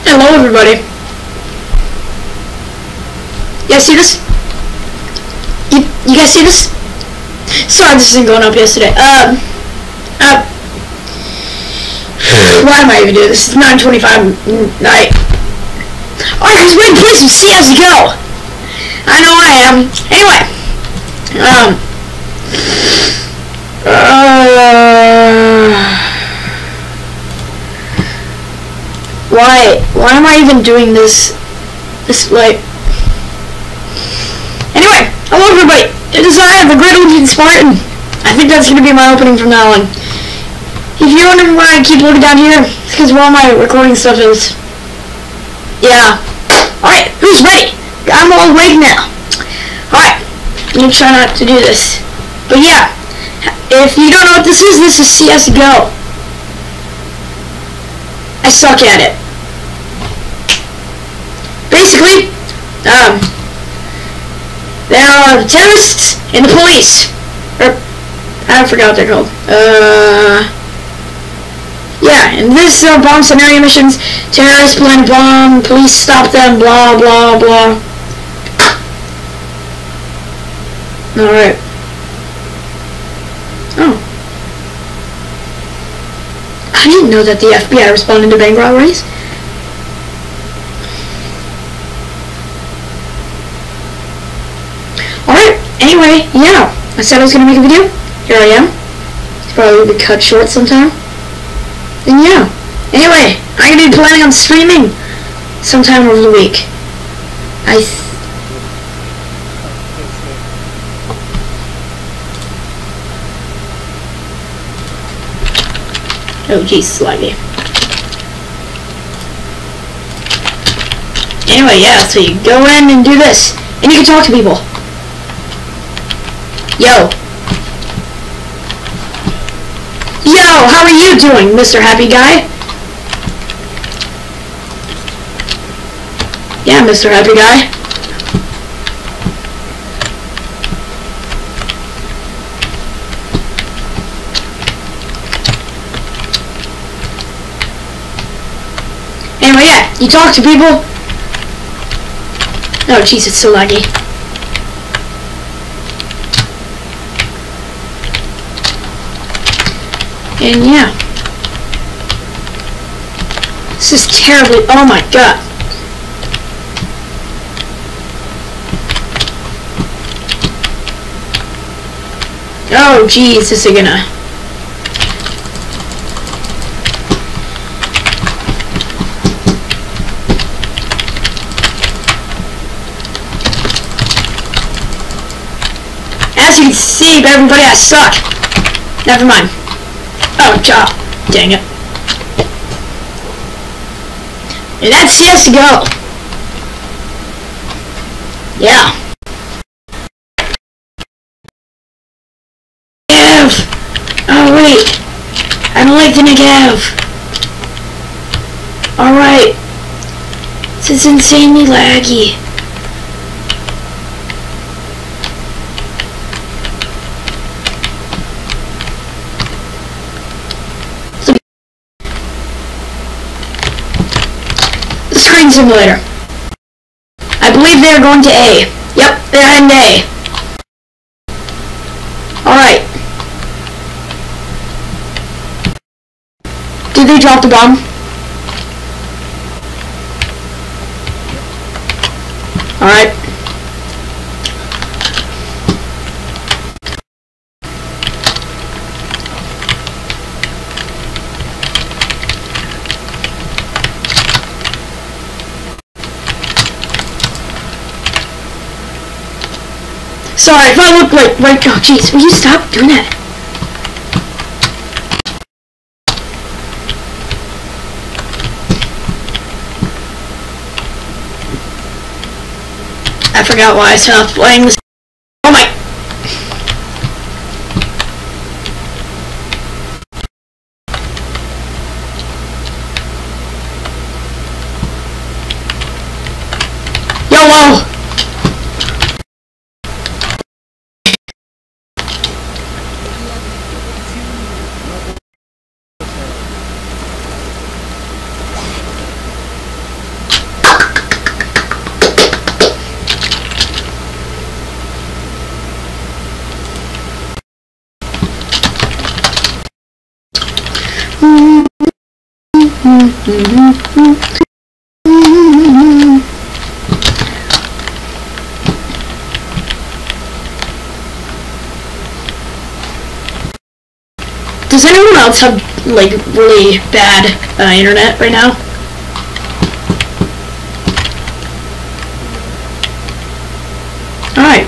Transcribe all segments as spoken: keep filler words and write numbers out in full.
Hello, everybody. You guys see this? You, you guys see this? Sorry, this isn't going up yesterday. Um, uh, why am I even doing this? It's nine twenty-five night. Alright, who's ready to play some C S G O? I know I am. Anyway, um, uh, why, why am I even doing this, this, like, anyway, hello everybody, it is I, the Great Olympian Spartan. I think that's going to be my opening from now on. If you're wondering why I keep looking down here, it's because where all my recording stuff is. Yeah. Alright, who's ready? I'm all awake now. Alright, I'm going to try not to do this. But yeah, if you don't know what this is, this is C S G O. I suck at it. Basically, um, there are terrorists and the police. Or, I forgot what they're called. Uh, yeah, and this are bomb scenario missions. Terrorists plant a bomb, police stop them, blah, blah, blah. Alright. Oh. I didn't know that the F B I responded to bank robberies. Alright, anyway, yeah. I said I was going to make a video. Here I am. It's probably going to be cut short sometime. And yeah. Anyway, I'm going to be planning on streaming sometime over the week. I th Oh, Jesus, laggy. Anyway, yeah, so you go in and do this. And you can talk to people. Yo. Yo, how are you doing, Mister Happy Guy? Yeah, Mister Happy Guy. Anyway, yeah, you talk to people. Oh, jeez, it's so laggy. And yeah. This is terribly, oh my god. Oh, jeez, this is gonna... As you can see, everybody, I suck. Never mind. Oh, god. Dang it. And that's C S G O. Yeah. Negev! Oh, wait. I don't like the Negev. Alright. This is insanely laggy. Screen simulator. I believe they're going to A. Yep, they're heading to A. Alright. Did they drop the bomb? Alright. Sorry, if I look like right now, jeez, will you stop doing that? I forgot why I stopped playing this. Oh my! YOLO! Does anyone else have, like, really bad uh, internet right now? Alright.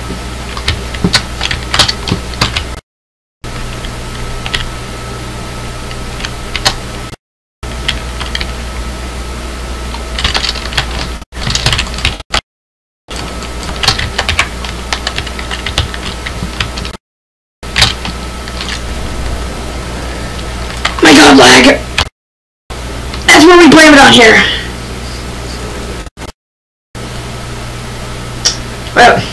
My god, lag! That's what we blame it on here. Well.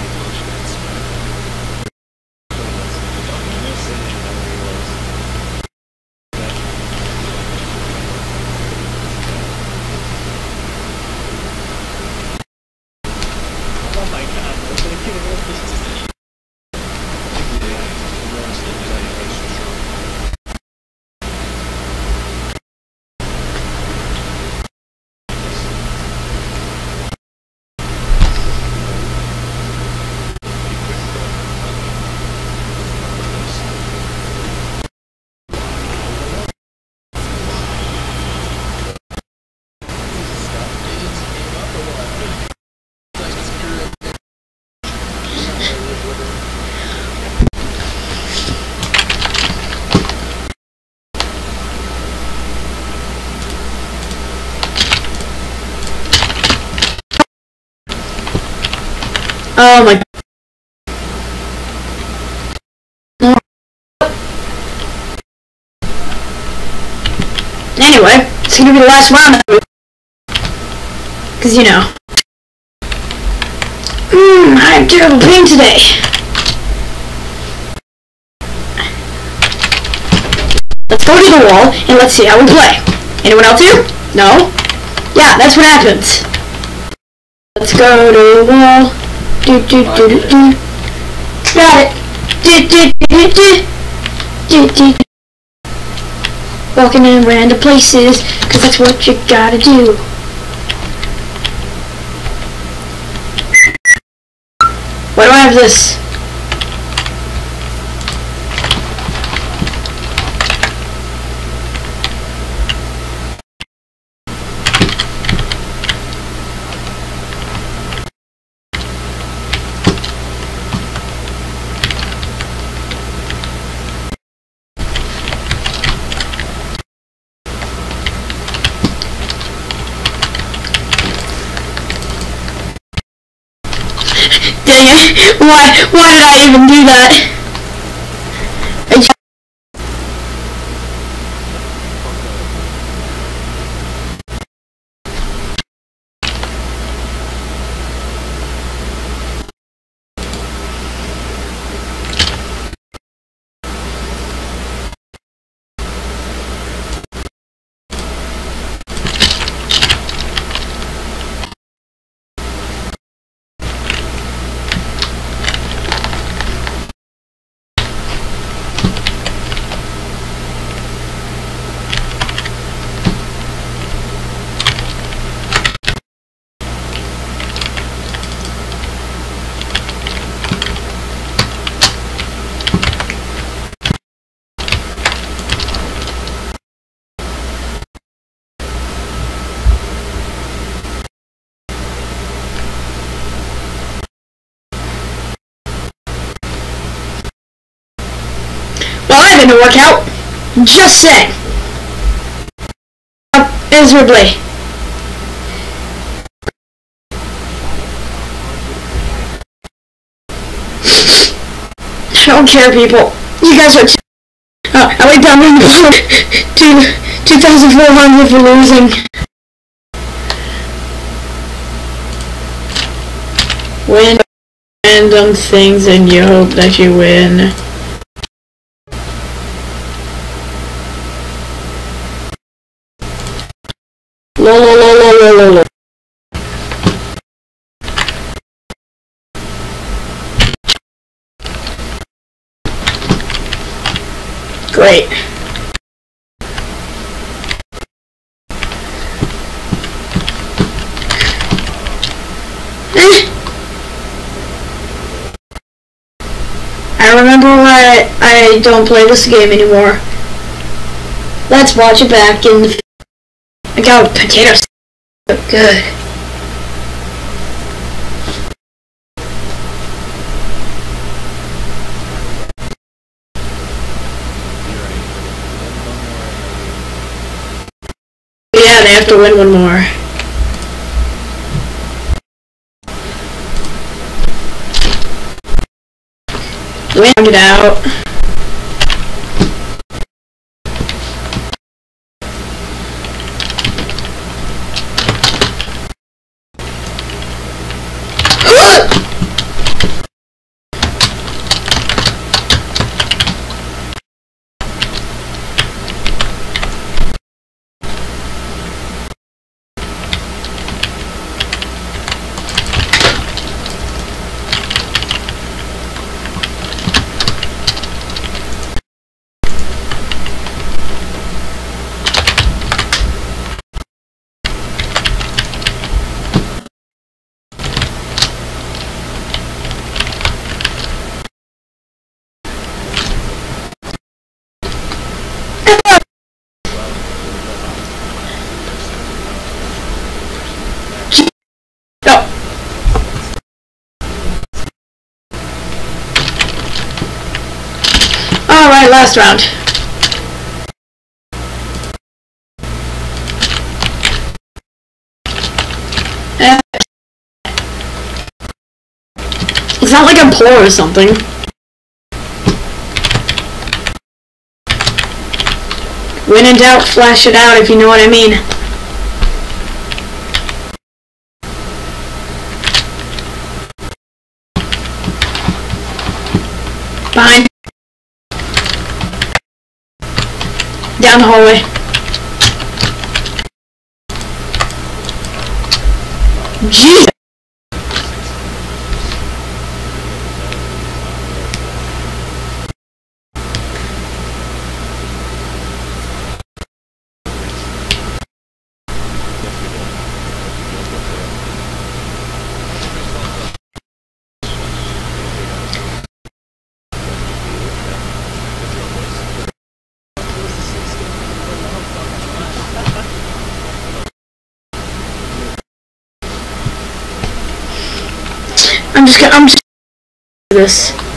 Oh my. No. Anyway, it's gonna be the last round. Cause you know. Mmm, I have terrible pain today. Let's go to the wall and let's see how we play. Anyone else here? No? Yeah, that's what happens. Let's go to the wall. Do, do, do, do, do. Got it. Do, do, do, do, do, do, do. Walking in random places, cause that's what you gotta do. Why do I have this? Dang it. Why, why did I even do that? I Well, that didn't work out. Just saying. Miserably. I don't care, people. You guys are. Uh, I went down to two thousand four hundred for losing. Win random things and you hope that you win. Lo lo lo lo lo lo lo. Great. Eh. I remember why I don't play this game anymore. Let's watch it back in the... I got potatoes. Good. Yeah, they have to win one more. Win it out. Alright, last round. Uh, it's not like I'm poor or something. When in doubt, flash it out, if you know what I mean. Behind. Down the hallway. Jeez. I'm just gonna, I'm just gonna do this.